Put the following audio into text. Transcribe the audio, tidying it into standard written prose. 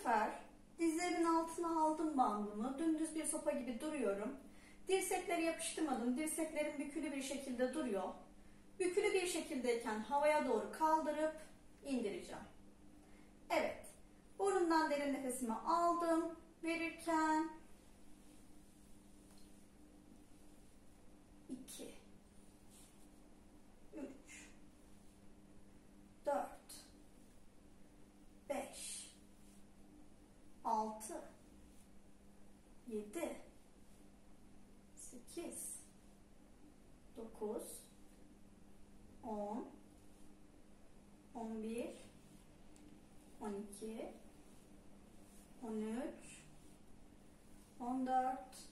sefer dizlerimin altına aldım bandımı. Dümdüz bir sopa gibi duruyorum. Dirsekleri yapıştırmadım. Dirseklerim bükülü bir şekilde duruyor. Bükülü bir şekildeyken havaya doğru kaldırıp indireceğim. Evet. Burundan derin nefesimi aldım. Verirken 2 3 4 5 6 7 8 9 10 11 12 13 14